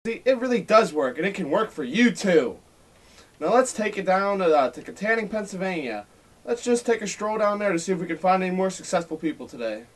See, it really does work, and it can work for you too. Now let's take it down to KIttanning, Pennsylvania. Let's just take a stroll down there to see if we can find any more successful people today.